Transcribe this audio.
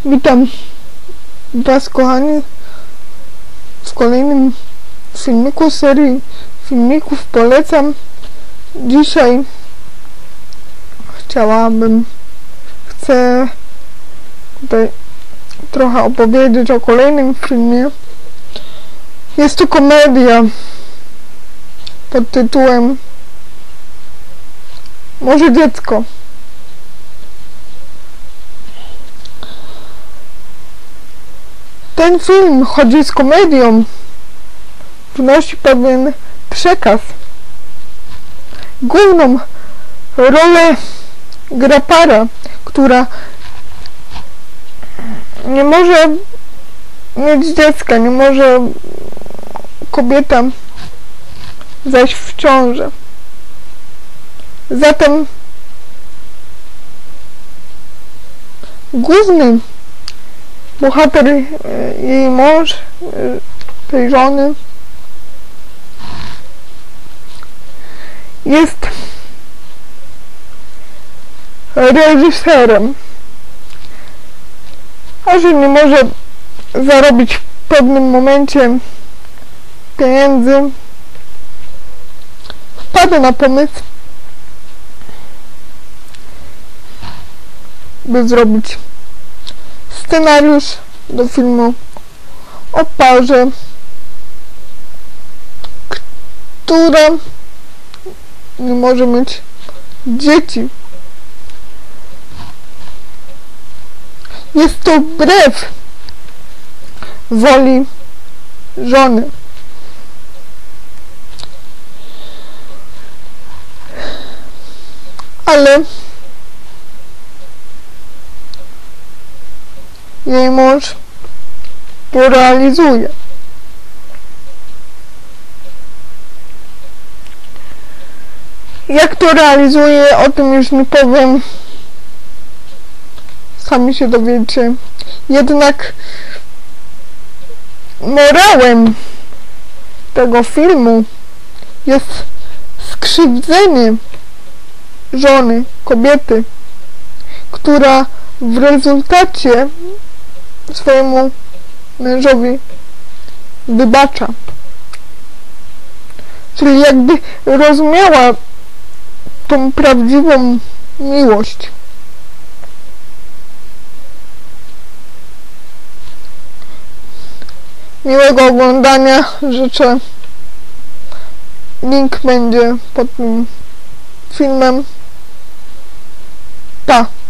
Witam Was, kochani, w kolejnym filmiku serii filmików polecam. Dzisiaj chcę tutaj trochę opowiedzieć o kolejnym filmie. Jest to komedia pod tytułem Może dziecko. Ten film, choć jest komedią, wnosi pewien przekaz. Główną rolę gra para, która nie może mieć dziecka, nie może kobieta zajść w ciążę. Zatem główny bohater, jej mąż, tej żony, jest reżyserem, a że nie może zarobić w pewnym momencie pieniędzy, wpadł na pomysł, by zrobić scenariusz do filmu o parze, która nie może mieć dzieci. Jest to wbrew woli żony. Ale jej mąż to realizuje. Jak to realizuje, o tym już nie powiem. Sami się dowiecie. Jednak morałem tego filmu jest skrzywdzenie żony, kobiety, która w rezultacie swojemu mężowi wybacza. Czyli jakby rozumiała tą prawdziwą miłość. Miłego oglądania życzę. Link będzie pod tym filmem. Pa!